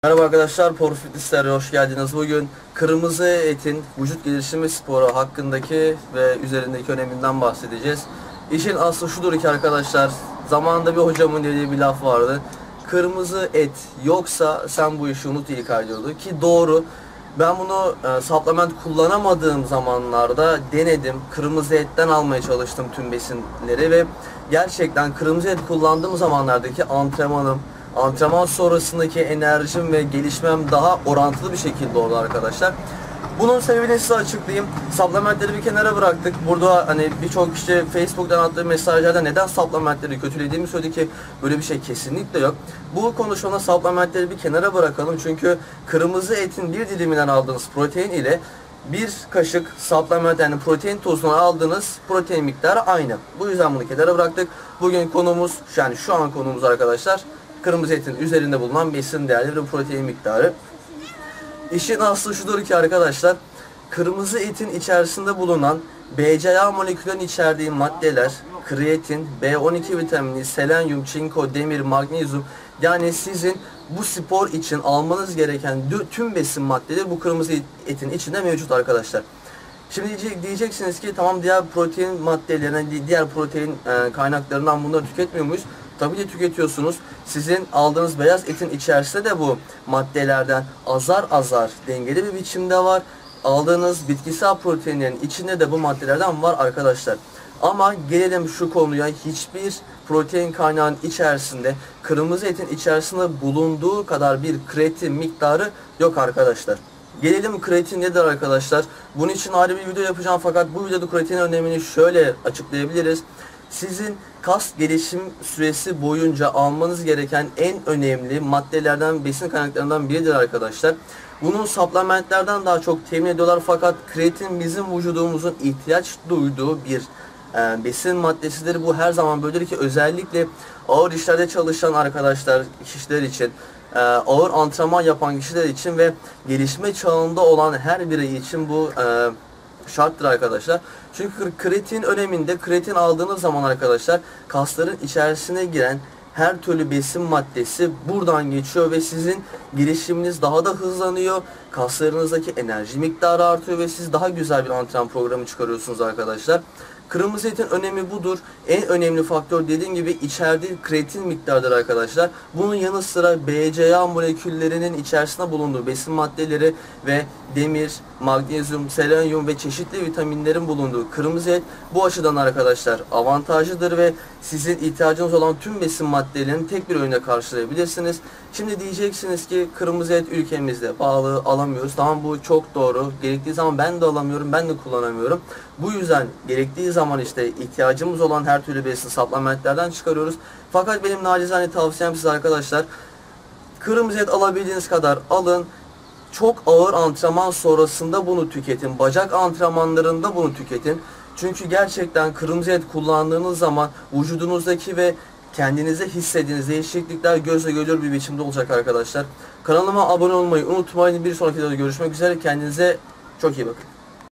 Merhaba arkadaşlar, Power Fitness'lere hoş geldiniz. Bugün kırmızı etin vücut gelişimi sporu hakkındaki ve üzerindeki öneminden bahsedeceğiz. İşin aslı şudur ki arkadaşlar, zamanında bir hocamın dediği bir laf vardı. Kırmızı et yoksa sen bu işi unut ilk diyordu ki doğru. Ben bunu supplement kullanamadığım zamanlarda denedim. Kırmızı etten almaya çalıştım tüm besinleri ve gerçekten kırmızı et kullandığım zamanlardaki antrenman sonrasındaki enerjim ve gelişmem daha orantılı bir şekilde oldu arkadaşlar. Bunun sebebini size açıklayayım. Supplementleri bir kenara bıraktık. Burada hani birçok kişi Facebook'tan attığı mesajlarda neden supplementleri kötülediğimi söyledi ki böyle bir şey kesinlikle yok. Bu konuşmada supplementleri bir kenara bırakalım. Çünkü kırmızı etin bir diliminden aldığınız protein ile bir kaşık supplement yani protein tozunu aldığınız protein miktarı aynı. Bu yüzden bunu kenara bıraktık. Bugün konumuz yani şu an konumuz arkadaşlar kırmızı etin üzerinde bulunan besin değerleri ve protein miktarı. İşin aslı şudur ki arkadaşlar, kırmızı etin içerisinde bulunan BCAA molekülünün içerdiği maddeler, kreatin, B12 vitamini, selenyum, çinko, demir, magnezyum, yani sizin bu spor için almanız gereken tüm besin maddeleri bu kırmızı etin içinde mevcut arkadaşlar. Şimdi diyeceksiniz ki tamam, diğer protein maddelerine, diğer protein kaynaklarından bunları tüketmiyor muyuz? Tabii ki tüketiyorsunuz. Sizin aldığınız beyaz etin içerisinde de bu maddelerden azar azar dengeli bir biçimde var. Aldığınız bitkisel proteinlerin içinde de bu maddelerden var arkadaşlar. Ama gelelim şu konuya, hiçbir protein kaynağının içerisinde kırmızı etin içerisinde bulunduğu kadar bir kreatin miktarı yok arkadaşlar. Gelelim kreatin nedir arkadaşlar? Bunun için ayrı bir video yapacağım fakat bu videoda kreatinin önemini şöyle açıklayabiliriz. Sizin kas gelişim süresi boyunca almanız gereken en önemli maddelerden, besin kaynaklarından biridir arkadaşlar. Bunu supplementlerden daha çok temin ediyorlar fakat kreatin bizim vücudumuzun ihtiyaç duyduğu bir besin maddesidir. Bu her zaman böyledir ki özellikle ağır işlerde çalışan arkadaşlar, kişiler için, ağır antrenman yapan kişiler için ve gelişme çağında olan her birey için bu şarttır arkadaşlar. Çünkü kreatin öneminde, kreatin aldığınız zaman arkadaşlar kasların içerisine giren her türlü besin maddesi buradan geçiyor ve sizin gelişiminiz daha da hızlanıyor. Kaslarınızdaki enerji miktarı artıyor ve siz daha güzel bir antrenman programı çıkarıyorsunuz arkadaşlar. Kırmızı etin önemi budur. En önemli faktör dediğim gibi içerdiği kreatin miktarıdır arkadaşlar. Bunun yanı sıra BCAA moleküllerinin içerisinde bulunduğu besin maddeleri ve demir, magnezyum, selenyum ve çeşitli vitaminlerin bulunduğu kırmızı et bu açıdan arkadaşlar avantajlıdır ve sizin ihtiyacınız olan tüm besin maddelerini tek bir öğünde karşılayabilirsiniz. Şimdi diyeceksiniz ki kırmızı et ülkemizde pahalı, alamıyoruz. Tamam, bu çok doğru. Gerektiği zaman ben de alamıyorum, ben de kullanamıyorum. Bu yüzden gerektiği zaman işte ihtiyacımız olan her türlü besin supplementlerden çıkarıyoruz. Fakat benim nacizane tavsiyem size arkadaşlar, kırmızı et alabildiğiniz kadar alın. Çok ağır antrenman sonrasında bunu tüketin. Bacak antrenmanlarında bunu tüketin. Çünkü gerçekten kırmızı et kullandığınız zaman vücudunuzdaki ve kendinize hissettiğiniz değişiklikler gözle görülür bir biçimde olacak arkadaşlar. Kanalıma abone olmayı unutmayın. Bir sonraki videoda görüşmek üzere. Kendinize çok iyi bakın.